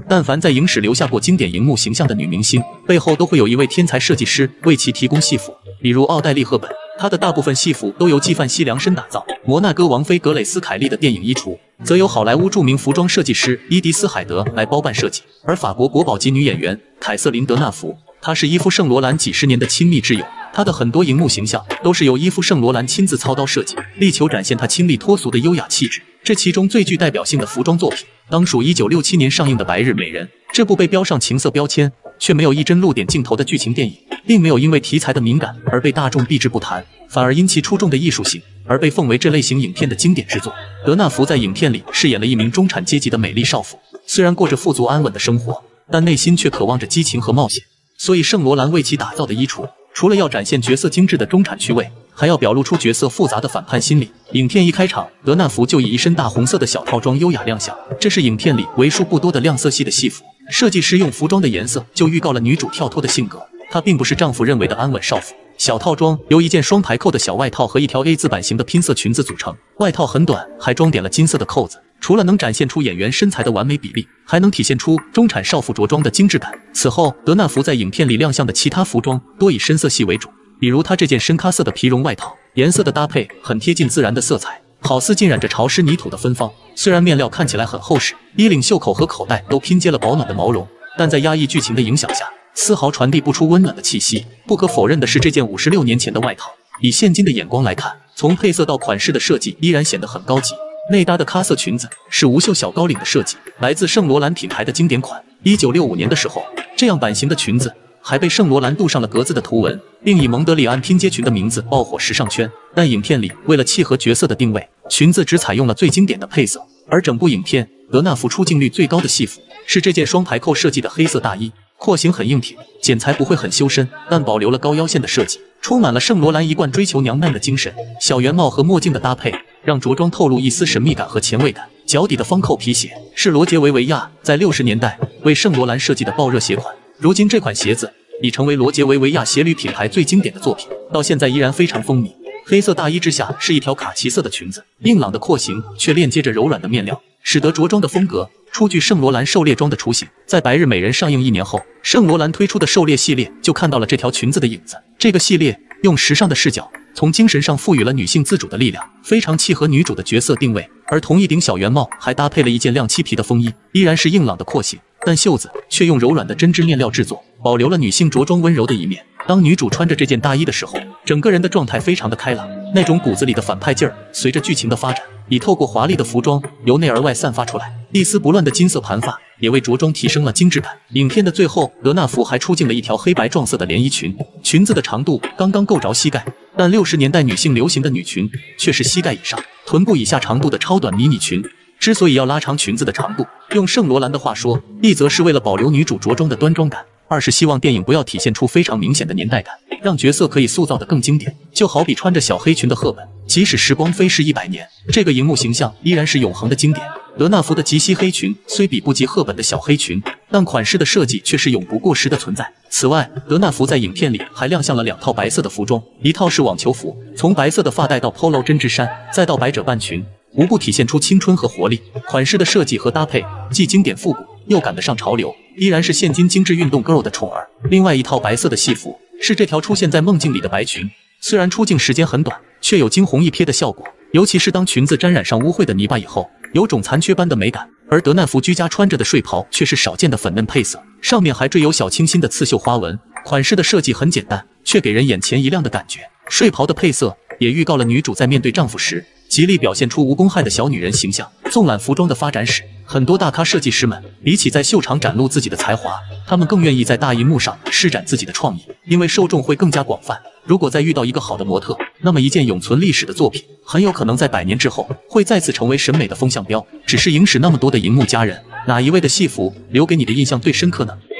但凡在影史留下过经典荧幕形象的女明星，背后都会有一位天才设计师为其提供戏服。比如奥黛丽·赫本，她的大部分戏服都由纪梵希量身打造；摩纳哥王妃格蕾斯·凯利的电影衣橱，则由好莱坞著名服装设计师伊迪丝·海德来包办设计。而法国国宝级女演员凯瑟琳·德纳福，她是伊夫·圣罗兰几十年的亲密挚友。她的很多荧幕形象都是由伊夫·圣罗兰亲自操刀设计，力求展现她清丽脱俗的优雅气质。这其中最具代表性的服装作品，当属1967年上映的《白日美人》。这部被标上情色标签，却没有一帧露点镜头的剧情电影，并没有因为题材的敏感而被大众避之不谈，反而因其出众的艺术性而被奉为这类型影片的经典之作。德纳福在影片里饰演了一名中产阶级的美丽少妇，虽然过着富足安稳的生活，但内心却渴望着激情和冒险。所以圣罗兰为其打造的衣橱，除了要展现角色精致的中产趣味，还要表露出角色复杂的反叛心理。影片一开场，德纳福就以一身大红色的小套装优雅亮相，这是影片里为数不多的亮色系的戏服。设计师用服装的颜色就预告了女主跳脱的性格，她并不是丈夫认为的安稳少妇。小套装由一件双排扣的小外套和一条 A 字版型的拼色裙子组成，外套很短，还装点了金色的扣子。除了能展现出演员身材的完美比例，还能体现出中产少妇着装的精致感。此后，德纳福在影片里亮相的其他服装多以深色系为主，比如他这件深咖色的皮绒外套，颜色的搭配很贴近自然的色彩，好似浸染着潮湿泥土的芬芳。虽然面料看起来很厚实，衣领、袖口和口袋都拼接了保暖的毛绒，但在压抑剧情的影响下，丝毫传递不出温暖的气息。不可否认的是，这件56年前的外套，以现今的眼光来看，从配色到款式的设计依然显得很高级。内搭的咖色裙子是无袖小高领的设计，来自圣罗兰品牌的经典款。1965年的时候，这样版型的裙子还被圣罗兰镀上了格子的图文，并以蒙德里安拼接裙的名字爆火时尚圈。但影片里为了契合角色的定位，裙子只采用了最经典的配色。而整部影片德纳福出镜率最高的戏服是这件双排扣设计的黑色大衣，廓形很硬挺，剪裁不会很修身，但保留了高腰线的设计，充满了圣罗兰一贯追求娘嫩的精神。小圆帽和墨镜的搭配让着装透露一丝神秘感和前卫感。脚底的方扣皮鞋是罗杰·维维亚在60年代为圣罗兰设计的爆热鞋款，如今这款鞋子已成为罗杰·维维亚鞋履品牌最经典的作品，到现在依然非常风靡。黑色大衣之下是一条卡其色的裙子，硬朗的廓形却链接着柔软的面料，使得着装的风格出具圣罗兰狩猎装的雏形。在《白日美人》上映1年后，圣罗兰推出的狩猎系列就看到了这条裙子的影子。这个系列用时尚的视角，从精神上赋予了女性自主的力量，非常契合女主的角色定位。而同一顶小圆帽还搭配了一件亮漆皮的风衣，依然是硬朗的廓形，但袖子却用柔软的针织面料制作，保留了女性着装温柔的一面。当女主穿着这件大衣的时候，整个人的状态非常的开朗，那种骨子里的反派劲儿随着剧情的发展，已透过华丽的服装由内而外散发出来。一丝不乱的金色盘发也为着装提升了精致感。影片的最后，德纳福还出镜了一条黑白撞色的连衣裙，裙子的长度刚刚够着膝盖，但60年代女性流行的女裙却是膝盖以上、臀部以下长度的超短迷你裙。之所以要拉长裙子的长度，用圣罗兰的话说，一则是为了保留女主着装的端庄感，二是希望电影不要体现出非常明显的年代感，让角色可以塑造得更经典。就好比穿着小黑裙的赫本，即使时光飞逝100年，这个荧幕形象依然是永恒的经典。德纳福的及膝黑裙虽比不及赫本的小黑裙，但款式的设计却是永不过时的存在。此外，德纳福在影片里还亮相了2套白色的服装，一套是网球服，从白色的发带到 polo 针织衫，再到百褶半裙，无不体现出青春和活力。款式的设计和搭配既经典复古，又赶得上潮流，依然是现今精致运动 girl 的宠儿。另外一套白色的戏服是这条出现在梦境里的白裙，虽然出镜时间很短，却有惊鸿一瞥的效果，尤其是当裙子沾染上污秽的泥巴以后，有种残缺般的美感。而德纳福居家穿着的睡袍却是少见的粉嫩配色，上面还缀有小清新的刺绣花纹，款式的设计很简单，却给人眼前一亮的感觉。睡袍的配色也预告了女主在面对丈夫时，极力表现出无公害的小女人形象。纵览服装的发展史，很多大咖设计师们比起在秀场展露自己的才华，他们更愿意在大荧幕上施展自己的创意，因为受众会更加广泛。如果再遇到一个好的模特，那么一件永存历史的作品很有可能在100年之后会再次成为审美的风向标。只是影史那么多的荧幕佳人，哪一位的戏服留给你的印象最深刻呢？